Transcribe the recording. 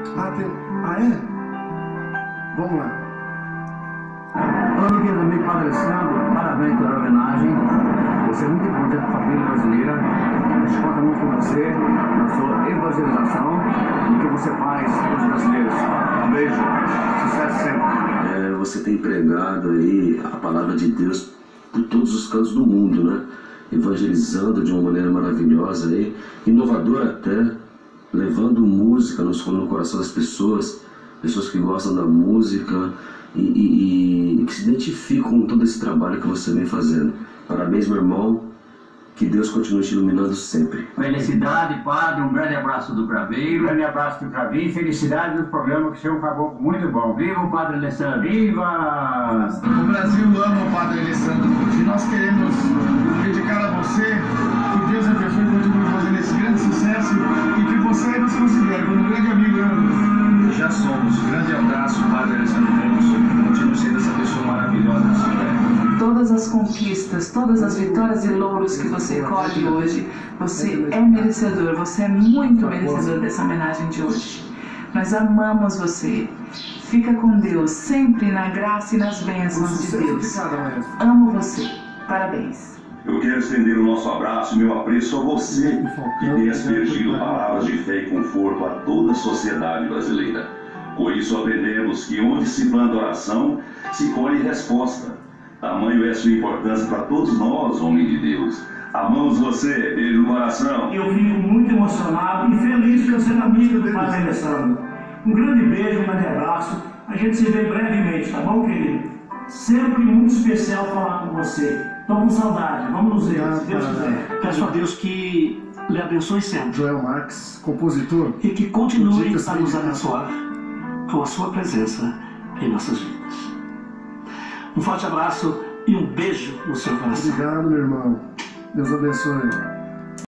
Ah, tem... Ah, é? Vamos lá. Olá, meu querido amigo Padre Alessandro, parabéns pela homenagem. Você é muito importante para a família brasileira. A gente conta muito com você, na sua evangelização e o que você faz para os brasileiros. Um beijo, sucesso sempre. Você tem pregado aí a palavra de Deus por todos os cantos do mundo, né? Evangelizando de uma maneira maravilhosa aí, inovadora até, levando música no coração das pessoas que gostam da música e que se identificam com todo esse trabalho que você vem fazendo. Parabéns, meu irmão. Que Deus continue te iluminando sempre. Felicidade, Padre, um grande abraço do Craveiro. Um grande abraço do Cravinho, felicidade do programa que o senhor acabou muito bom. Viva o Padre Alessandro! Viva! O Brasil ama o Padre Alessandro e nós queremos dedicar a você que Deus abençoe e continue fazendo esse grande sucesso e que você nos considere como um grande amigo. Já somos. Grande abraço, Padre Alessandro Lemos. Continue sendo essa pessoa maravilhosa na sua terra. Todas as conquistas, todas as vitórias e louros que você colhe hoje, você é merecedor, você é muito merecedor dessa homenagem de hoje. Nós amamos você. Fica com Deus, sempre na graça e nas bênçãos de Deus. Amo você. Parabéns. Eu quero estender o nosso abraço e meu apreço a você que tem aspergido palavras de fé e conforto a toda a sociedade brasileira. Com isso aprendemos que onde se planta oração, se colhe resposta. Tamanho é a sua importância para todos nós, homem de Deus. Amamos você, beijo no coração. Eu fico muito emocionado e feliz por ser amigo do Padre Alessandro. Um grande beijo, um grande abraço. A gente se vê brevemente, tá bom, querido? Sempre muito especial falar com você. Tô com saudade, vamos nos ver, se Deus quiser. Peço a Deus que lhe abençoe sempre. Joel Marques, compositor. E que continue a nos abençoar com a sua presença em nossas vidas. Um forte abraço e um beijo no seu coração. Obrigado, meu irmão. Deus abençoe.